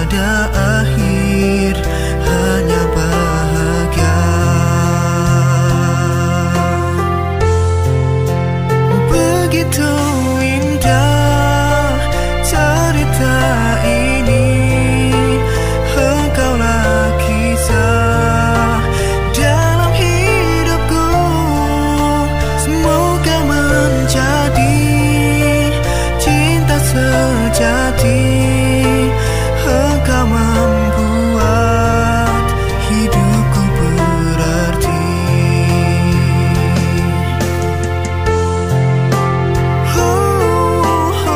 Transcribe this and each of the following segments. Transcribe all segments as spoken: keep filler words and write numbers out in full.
tiada akhir, hanya bahagia. Begitu indah cerita ini, engkaulah kisah dalam hidupku. Semoga menjadi cinta sejati, engkau membuat hidupku berarti. Oh, oh,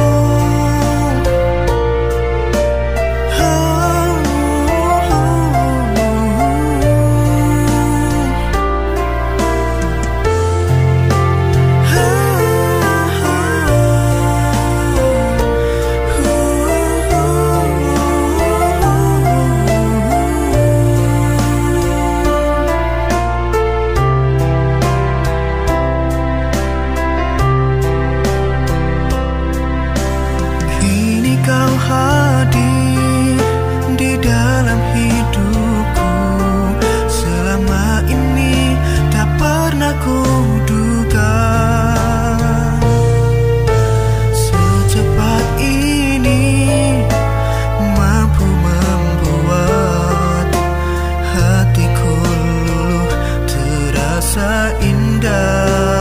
kini kau hadir di dalam hidupku. Selama ini tak pernah ku duga secepat ini mampu membuat hatiku luluh terasa indah.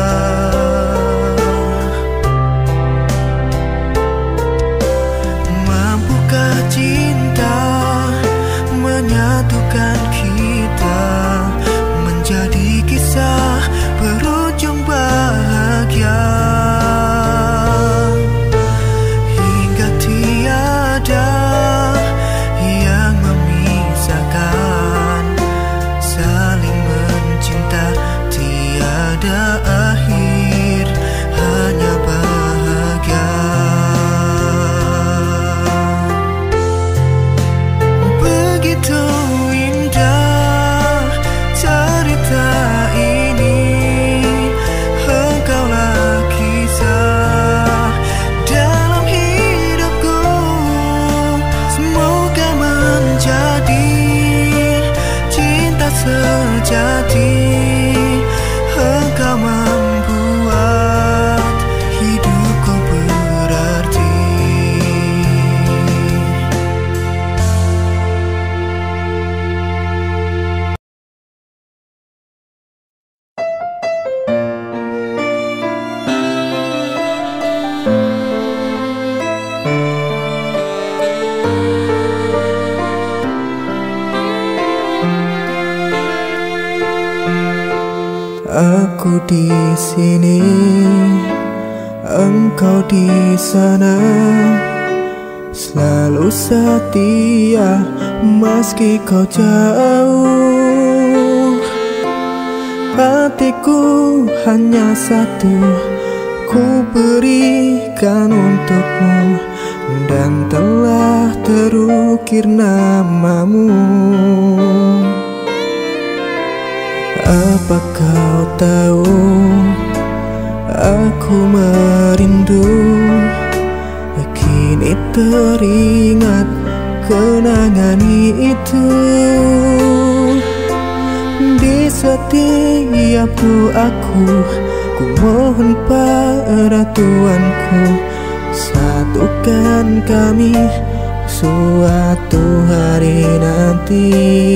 Mampukah cinta menyatukan kita menjadi kisah berujung bahagia, hingga tiada yang memisahkan, saling mencinta tiada akhir, hanya bahagia. Begitu indah cerita ini, engkaulah kisah dalam hidupku. Semoga menjadi cinta sejati, engkau membuat hidupku berarti. Aku di sini, engkau di sana, selalu setia meski kau jauh. Hatiku hanya satu, ku berikan untukmu, dan telah terukir namamu. Apa kau tahu, aku merindu, kini teringat kenangan itu. Di setiap doaku, ku mohon pada Tuhanku, satukan kami suatu hari nanti.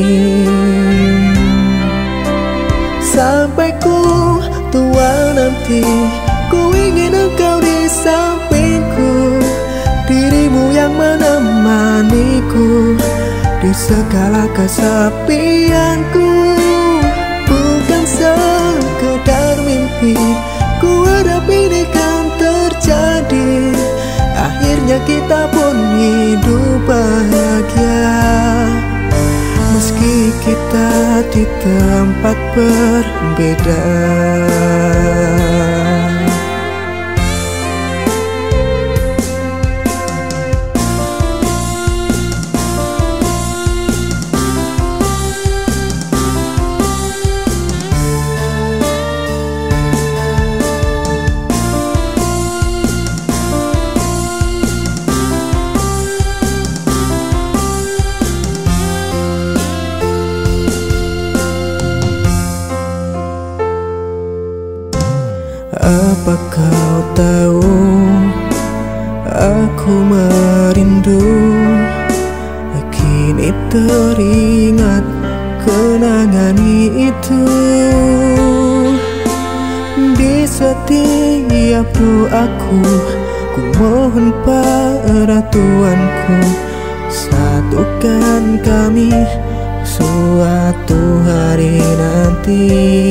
Sampai ku tua nanti, ku ingin engkau di sampingku, dirimu yang menemaniku di segala kesepianku. Bukan sekedar mimpi, ku harap ini kan terjadi, akhirnya kita pun hidup bahagia. Meski kita di tempat berbeda. kini teringat kenangan itu. Di setiap doaku, ku mohon pada Tuhanku, satukan kami suatu hari nanti.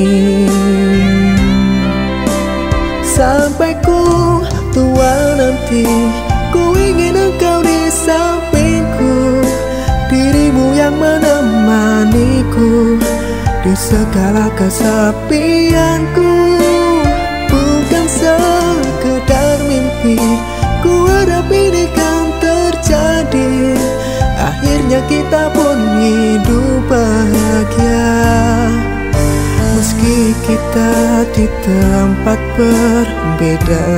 Sampai ku tua nanti, ku ingin engkau di sampingku, dirimu yang menemaniku di segala kesepianku. Bukan sekedar mimpi, ku harap ini kan terjadi. Akhirnya kita pun hidup bahagia, meski kita di tempat berbeda.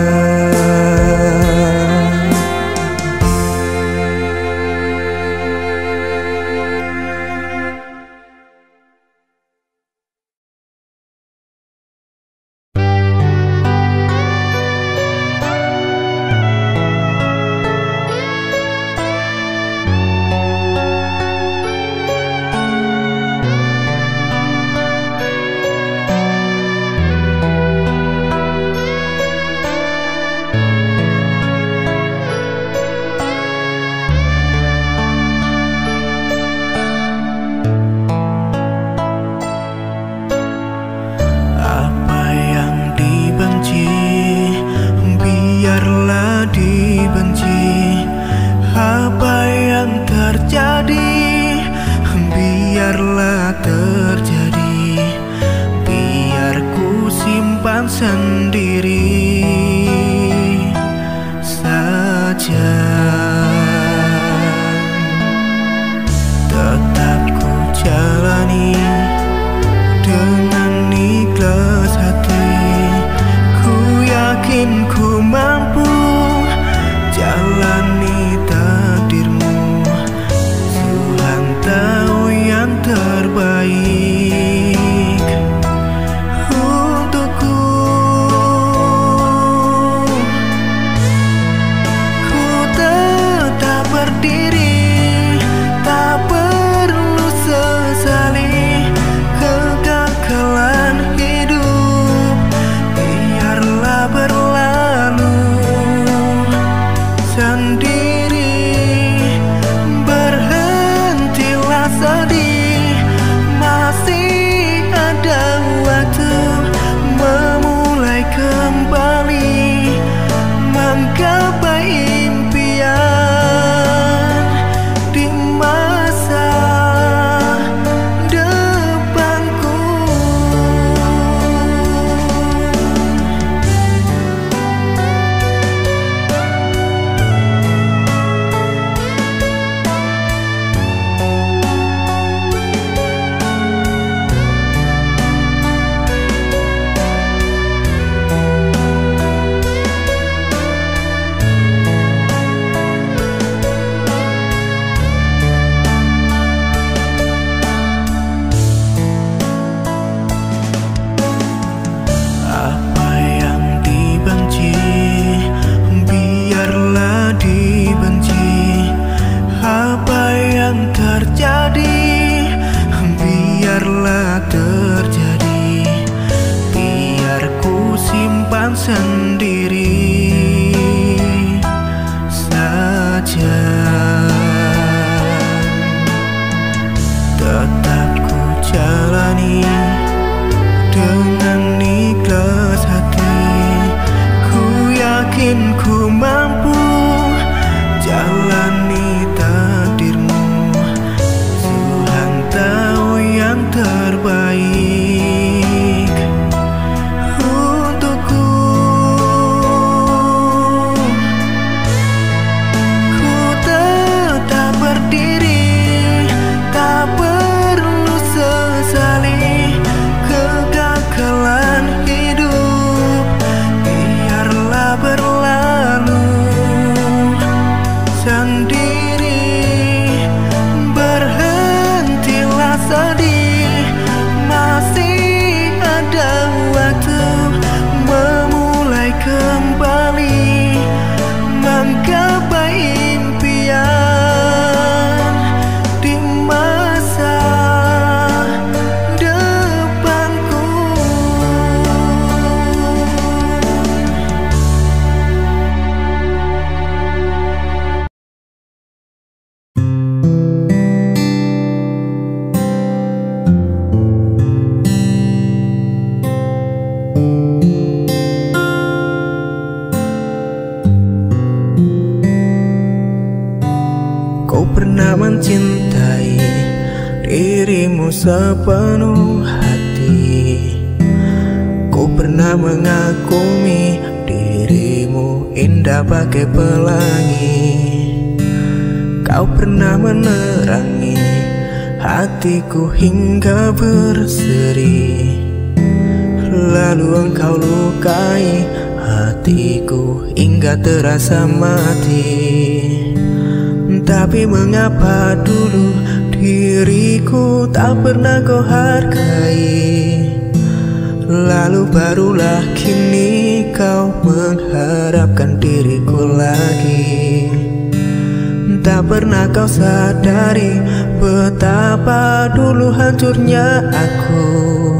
mencintai dirimu sepenuh hati. Ku pernah mengagumi dirimu indah bagai pelangi. Kau pernah menerangi hatiku hingga berseri. Lalu engkau lukai hatiku hingga terasa mati. Tapi mengapa dulu diriku tak pernah kau hargai? Lalu barulah kini kau mengharapkan diriku lagi. Tak pernah kau sadari betapa dulu hancurnya aku.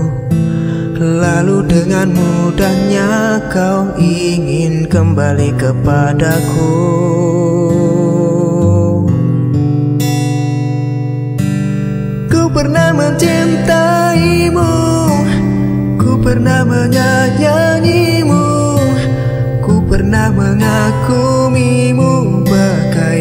Lalu dengan mudahnya kau ingin kembali kepadaku. Ku pernah mencintaimu, ku pernah menyayangimu, ku pernah mengagumimu bagai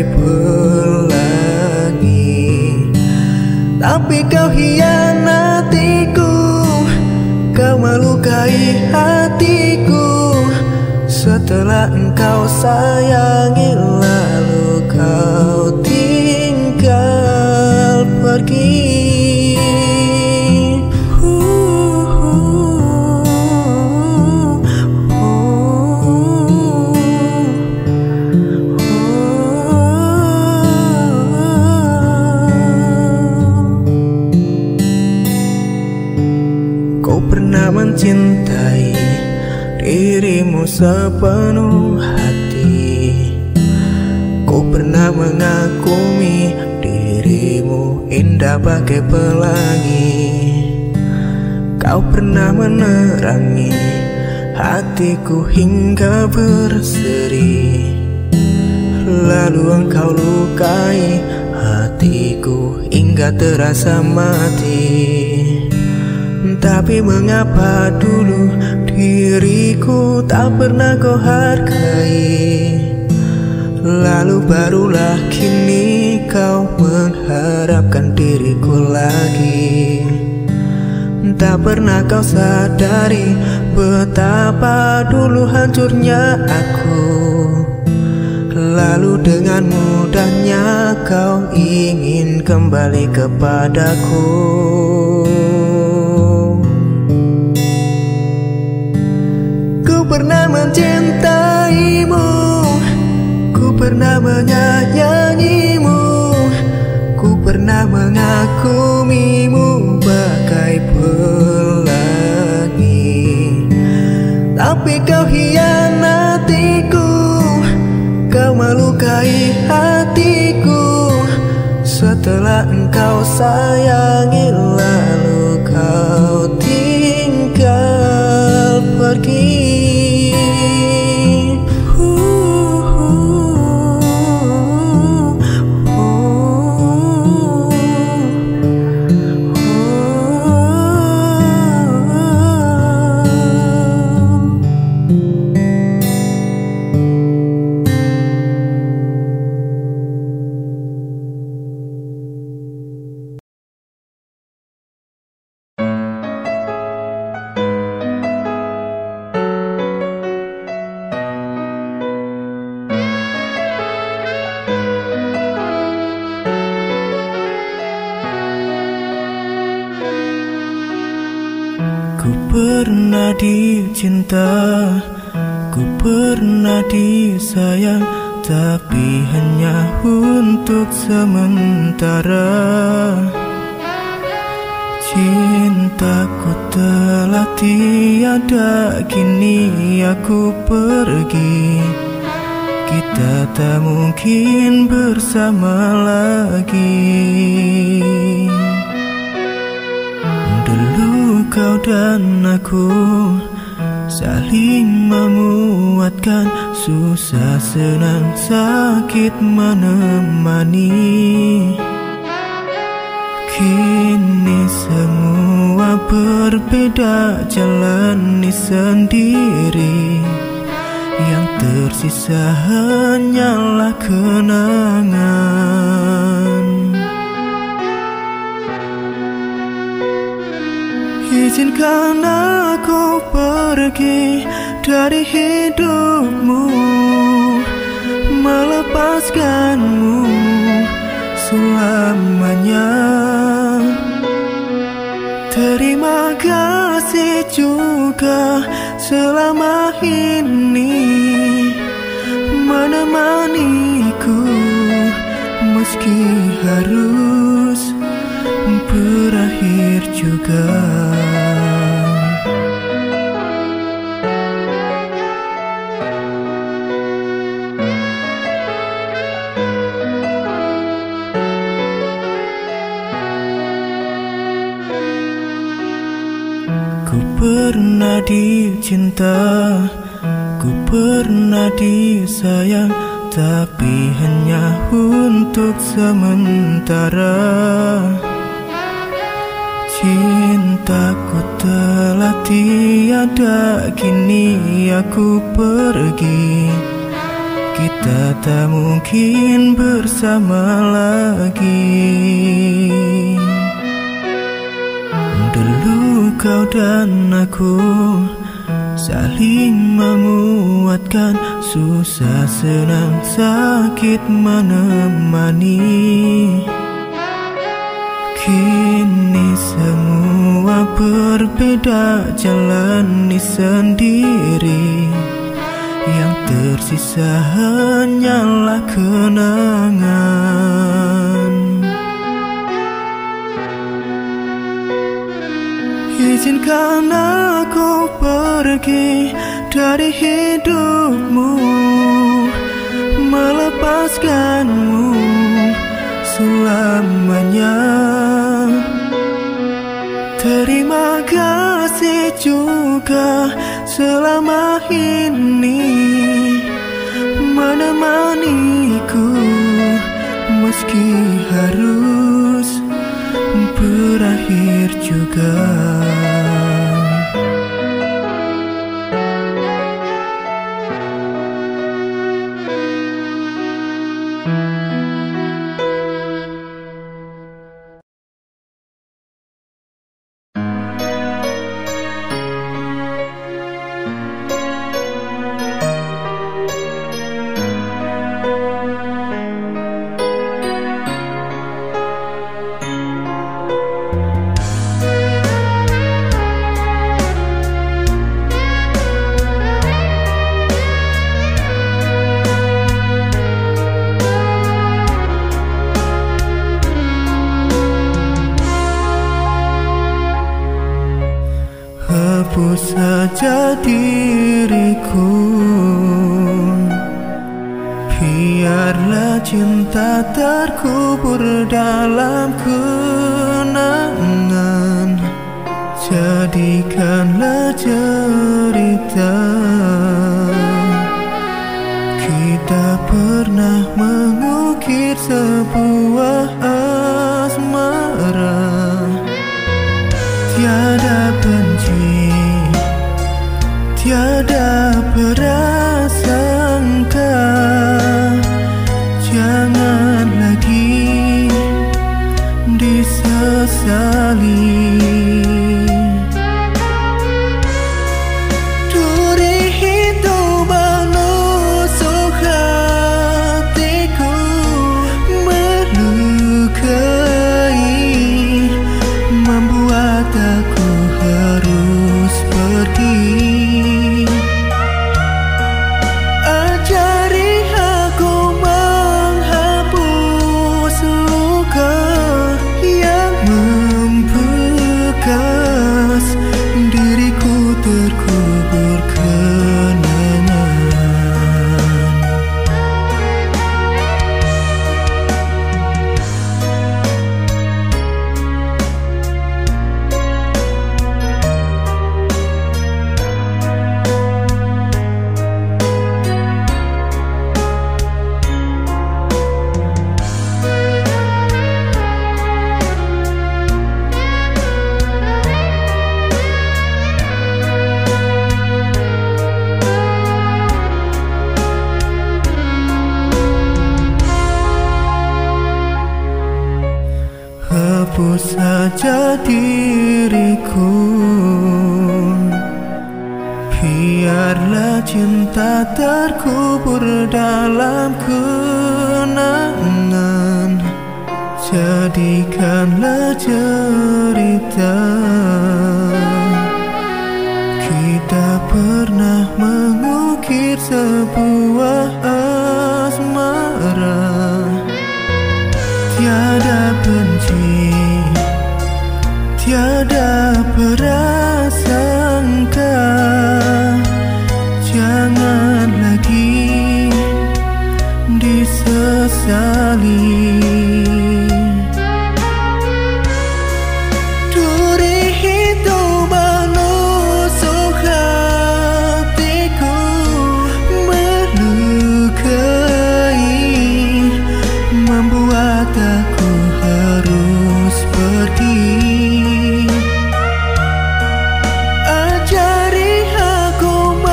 pelangi. Tapi kau hianatiku, kau melukai hatiku. Setelah engkau sayangi lalu kau tinggal pergi. Mencintai dirimu sepenuh hati. Ku pernah mengagumi dirimu indah bagai pelangi. Kau pernah menerangi hatiku hingga berseri. Lalu engkau lukai hatiku hingga terasa mati. Tapi mengapa dulu diriku tak pernah kau hargai? Lalu barulah kini kau mengharapkan diriku lagi. Tak pernah kau sadari betapa dulu hancurnya aku. Lalu dengan mudahnya kau ingin kembali kepadaku. Ku pernah mencintaimu, ku pernah menyayangimu, ku pernah mengagumimu bagai pelangi. Tapi kau hianatiku, kau melukai hatiku. Setelah engkau sayangi lalu kau tinggal pergi. Ku pernah dicinta, ku pernah disayang, tapi hanya untuk sementara. Cintaku telah tiada, kini aku pergi. Kita tak mungkin bersama lagi. Dulu kau dan aku saling memuatkan, susah senang sakit menemani. Kini semua berbeda, jalani sendiri. Yang tersisa hanyalah kenangan. Izinkan aku pergi dari hidupmu, melepaskanmu selamanya. Terima kasih juga selama ini menemaniku, meski harus berakhir juga. Ku pernah dicinta, ku pernah disayang, tapi hanya untuk sementara. Cintaku telah tiada, kini aku pergi. Kita tak mungkin bersama lagi. Dulu kau dan aku saling menguatkan, susah senang sakit menemani. Kini semua berbeda, jalani sendiri. Yang tersisa hanyalah kenangan. Izinkan aku pergi dari hidupmu, melepaskanmu selamanya. Terima kasih juga selama ini menemaniku, meski harus berakhir juga. Hapus saja diriku, biarlah cinta terkubur dalam kenangan. Jadikanlah cerita kita pernah mengukir sebuah asmara. Tiada benci, tiada prasangka. Jangan lagi disesali. Duri itu menusuk hatiku, melukai, membuat aku harus pergi. Ajari aku menghapus luka yang membekas, diriku terkubur kenangan. Hapus saja diriku, cinta terkubur dalam kenangan. Jadikanlah cerita kita pernah mengukir sebuah asmara. Tiada benci, tiada prasangka. Jangan lagi disesali. Duri itu menusuk hatiku, melukai, membuat aku harus pergi. Ajari aku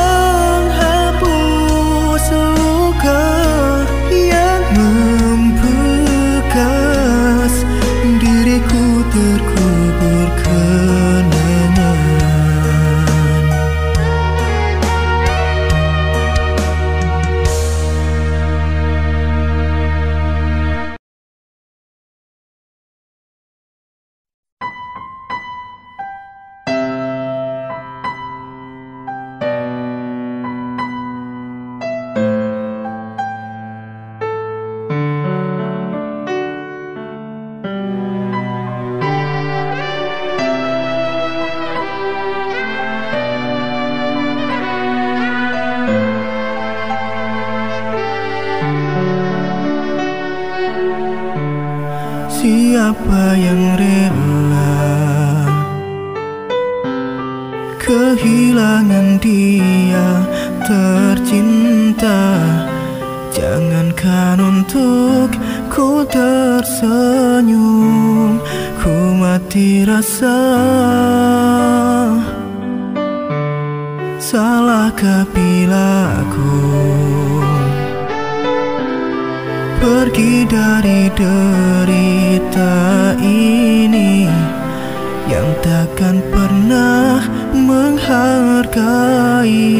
menghapus luka yang membekas. Diriku terkubur kenangan. Siapa yang rela kehilangan dia tercinta? Jangankan untuk ku tersenyum, ku mati rasa. Salahkah bila aku pergi dari derita ini yang takkan pernah menghargai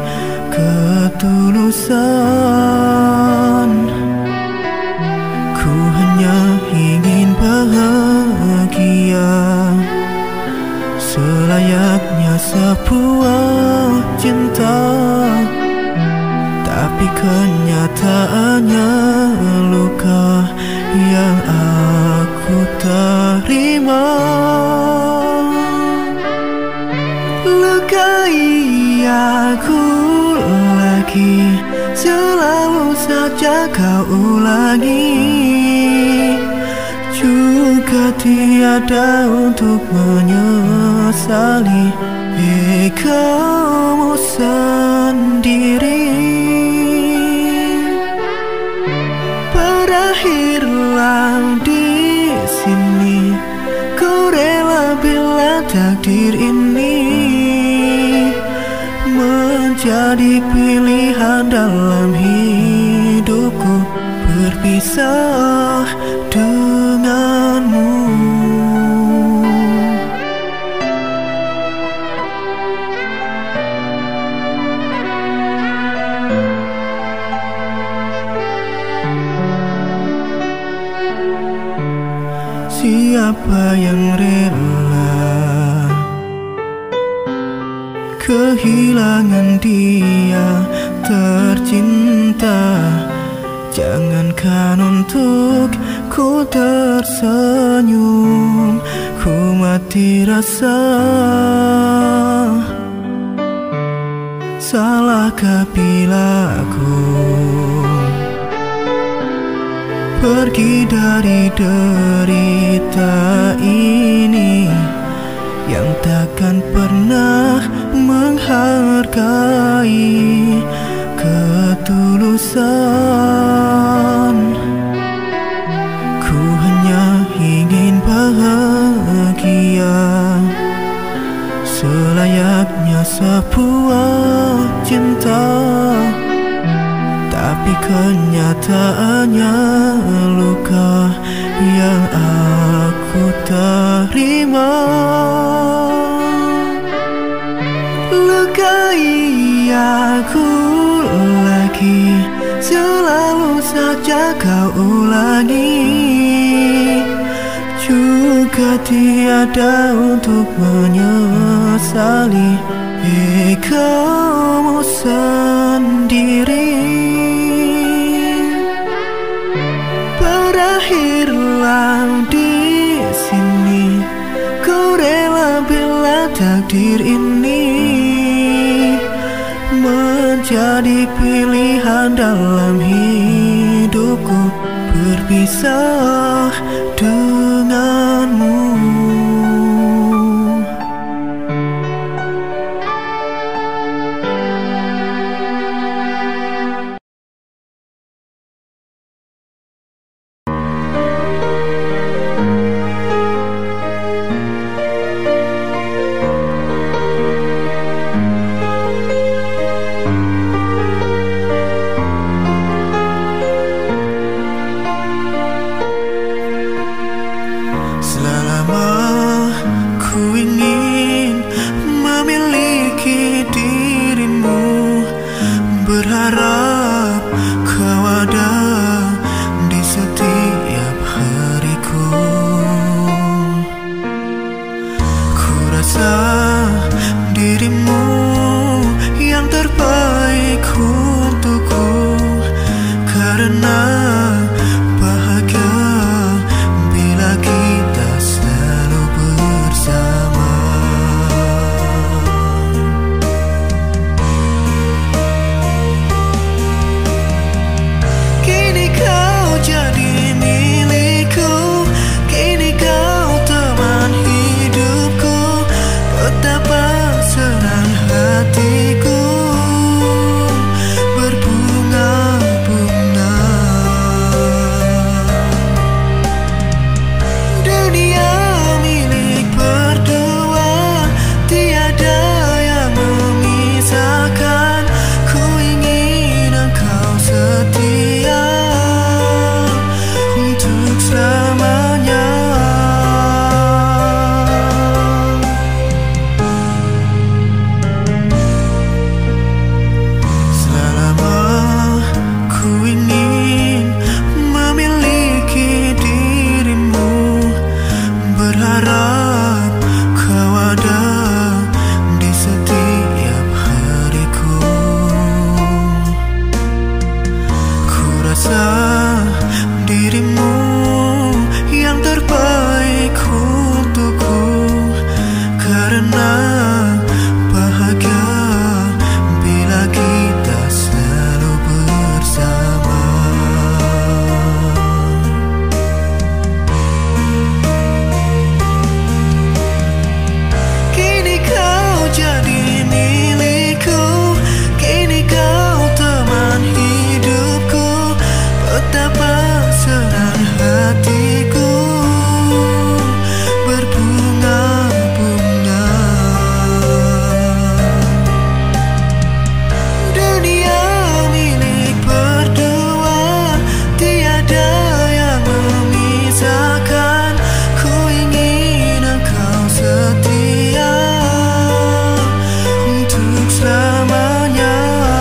ketulusan. Ku hanya ingin bahagia selayaknya sebuah cinta. Tapi kenyataannya luka yang aku terima. Lukai aku lagi, selalu saja kau ulangi. Juga tiada untuk menyesali kamu sendiri. Berakhirlah di sini, ku rela bila takdir ini menjadi pilihan dalam hidupku, berpisah denganmu. Siapa yang rela kehilangan dia tercinta? Jangankan untuk ku tersenyum, ku mati rasa. Salahkah bila aku pergi dari derita ini yang takkan pernah menghargai ketulusan. Ku hanya ingin bahagia selayaknya sebuah cinta. Tapi kenyataannya luka yang aku terima. Lukai aku tiada untuk menyesali egomu sendiri. Berakhirlah di sini, ku rela bila takdir ini menjadi pilihan dalam hidupku, berpisah denganmu. Berharap kau ada di setiap hariku. Ku rasa dirimu yang terbaik untukku, karena bahagia bila kita selalu bersama. Dirimu yang terbaik untukku, karena bahagia bila kita selalu bersama. Kini kau jadi milikku, kini kau teman hidupku, betapa senang hatiku berbunga-bunga. Dunia milik berdua, tiada yang memisahkan. Ku ingin engkau setia untuk selamanya.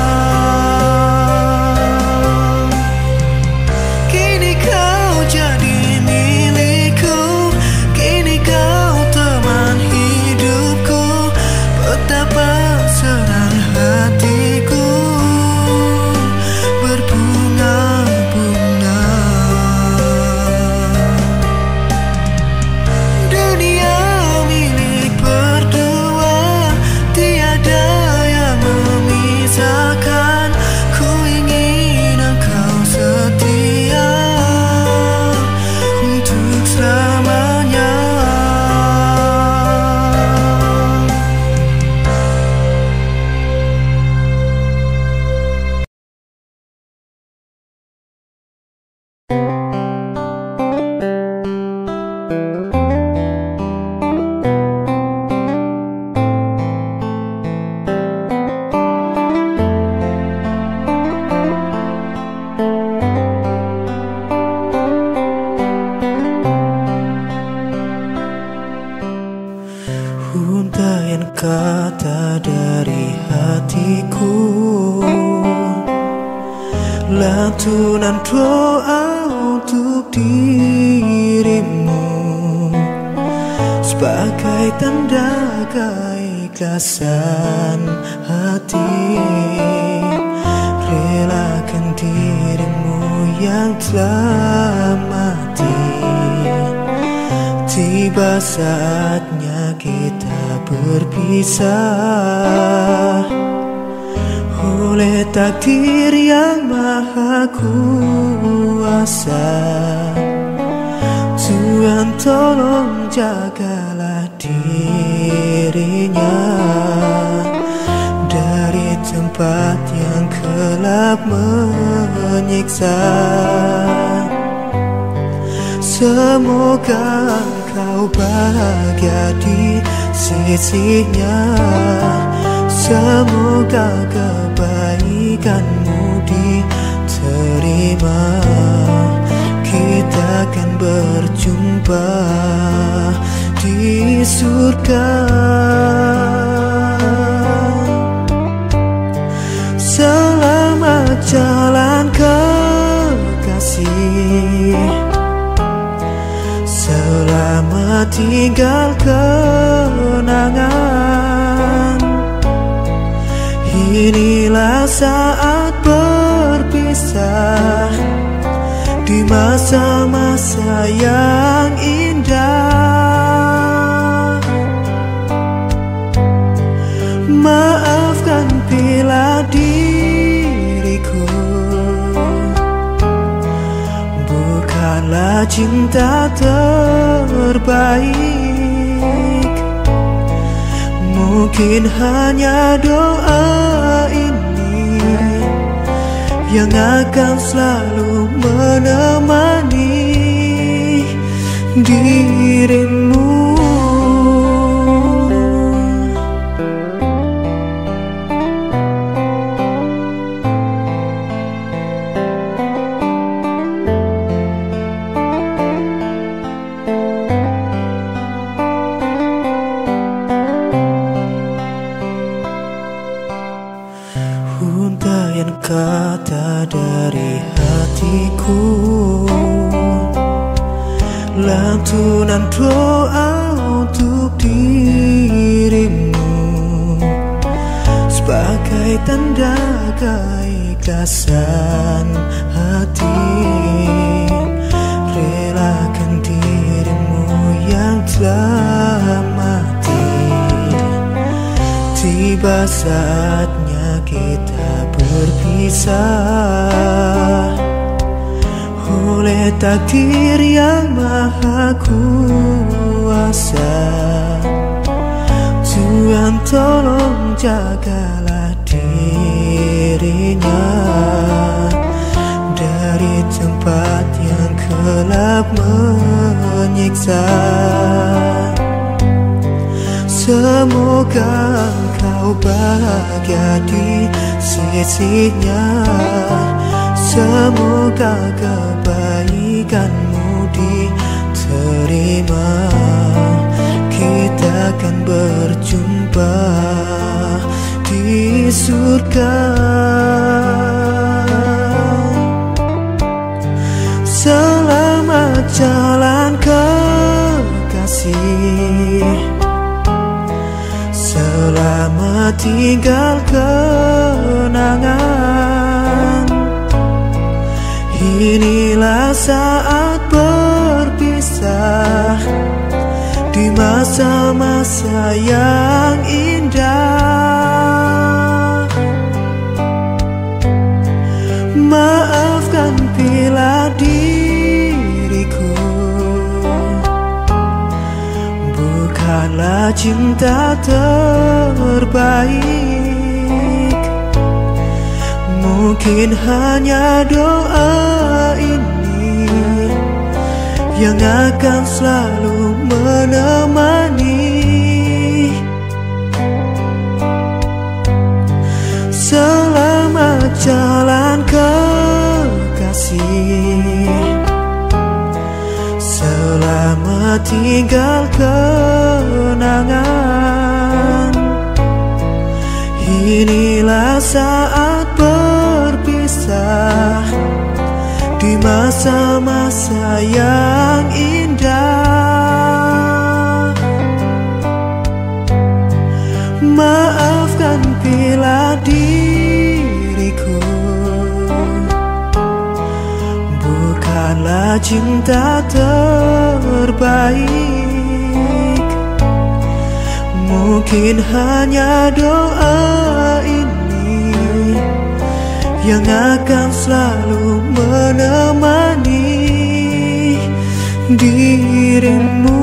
Jadi milikku, kini kau teman hidupku, betapa senang hatiku berbunga-bunga. Dunia milik berdua, tiada yang memisahkan. Ku ingin engkau setia untuk selamanya. Untayan kata dari hatiku, lantunan doa untuk dirimu. sebagai tanda keikhlasan hati. Relakan dirimu yang telah mati. Tiba saatnya kita berpisah oleh takdir yang maha kuasa. Tuhan tolong jagalah dirinya dari tempat yang gelap menyiksa. Semoga engkau bahagia di sisinya. Semoga kebaikanmu diterima. Kita akan berjumpa di surga. Selamat jalan kekasih, selamat tinggal kenangan. Inilah saat berpisah di masa-masa yang indah. Maafkan bila diriku bukanlah cinta terbaik. Mungkin hanya doa ini yang akan selalu menemani dirimu. Huntaian kata dari hatiku, lantunan doa untuk dirimu, sebagai tanda keikhlasan hati. Relakan dirimu yang telah mati. Tiba saatnya kita berpisah oleh takdir yang maha kuasa. Tuhan tolong jagalah dirinya dari tempat yang gelap menyiksa. Semoga engkau bahagia di sisinya. Semoga kebaikanmu diterima. Kita akan berjumpa di surga. Selamat jalan kekasih, selamat tinggal kenangan. Inilah saat berpisah di masa-masa yang indah. Maafkan bila diriku bukanlah cinta terbaik. Mungkin hanya doa ini yang akan selalu menemani. Selamat jalan kekasih, selamat tinggal kenangan. Inilah saat berpisah di masa-masa yang indah. cinta terbaik. Mungkin hanya doa ini yang akan selalu menemani dirimu.